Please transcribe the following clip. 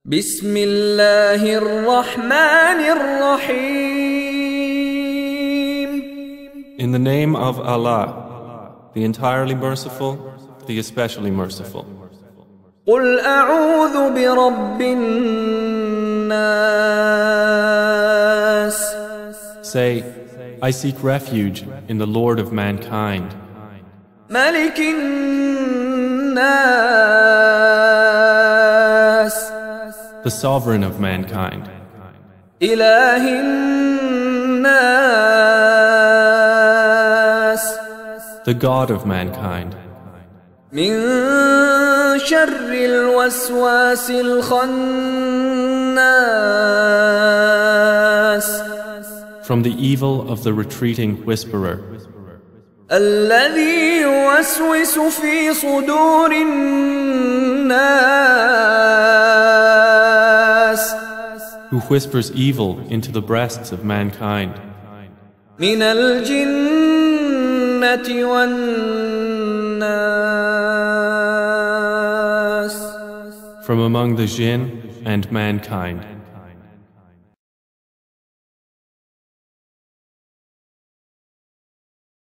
بسم الله الرحمن الرحيم. In the name of Allah, the entirely merciful, the especially merciful. قل أعوذ برب الناس. Say, I seek refuge in the Lord of mankind, ملك الناس. the sovereign of mankind, إله الناس. the God of mankind, من شر الوسواس الخناس. from the evil of the retreating whisperer, الذي يوسوس في صدور الناس. who whispers evil into the breasts of mankind, من الجنة والناس. from among the jinn and mankind.